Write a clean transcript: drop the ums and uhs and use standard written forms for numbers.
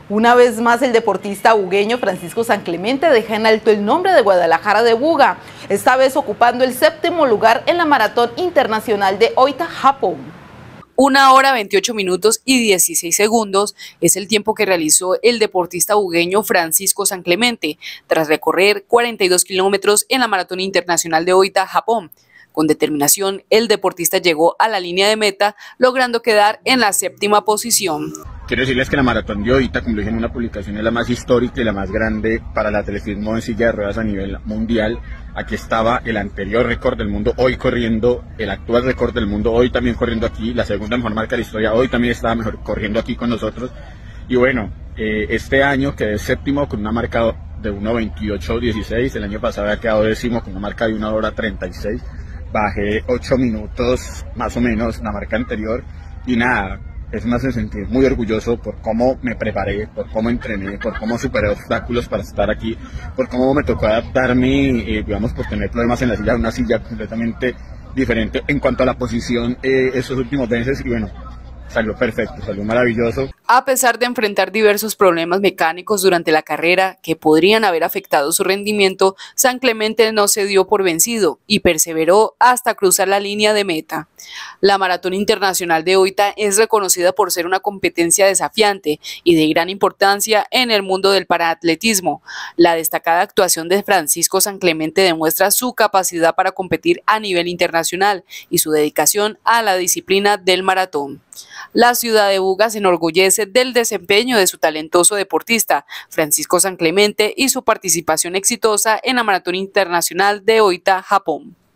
Una vez más, el deportista bugueño Francisco San Clemente deja en alto el nombre de Guadalajara de Buga, esta vez ocupando el 7º lugar en la Maratón Internacional de Oita, Japón. 1 hora 28 minutos y 16 segundos es el tiempo que realizó el deportista bugueño Francisco San Clemente tras recorrer 42 kilómetros en la Maratón Internacional de Oita, Japón. Con determinación, el deportista llegó a la línea de meta, logrando quedar en la 7ª posición. Quiero decirles que la Maratón de Oita, como lo dije en una publicación, es la más histórica y la más grande para el atletismo en silla de ruedas a nivel mundial. Aquí estaba el anterior récord del mundo, hoy corriendo, el actual récord del mundo, hoy también corriendo aquí, la segunda mejor marca de la historia, hoy también estaba mejor corriendo aquí con nosotros. Y bueno, este año quedé 7º con una marca de 1:28:16, el año pasado había quedado 10º con una marca de 1 hora 36, bajé 8 minutos más o menos la marca anterior y nada. Es me hace sentir muy orgulloso por cómo me preparé, por cómo entrené, por cómo superé obstáculos para estar aquí, por cómo me tocó adaptarme, digamos, por tener problemas en la silla, una silla completamente diferente en cuanto a la posición estos últimos meses y bueno, salió perfecto, salió maravilloso. A pesar de enfrentar diversos problemas mecánicos durante la carrera que podrían haber afectado su rendimiento, San Clemente no se dio por vencido y perseveró hasta cruzar la línea de meta. La Maratón Internacional de Oita es reconocida por ser una competencia desafiante y de gran importancia en el mundo del paraatletismo. La destacada actuación de Francisco San Clemente demuestra su capacidad para competir a nivel internacional y su dedicación a la disciplina del maratón. La ciudad de Buga se enorgullece del desempeño de su talentoso deportista, Francisco San Clemente, y su participación exitosa en la Maratón Internacional de Oita, Japón.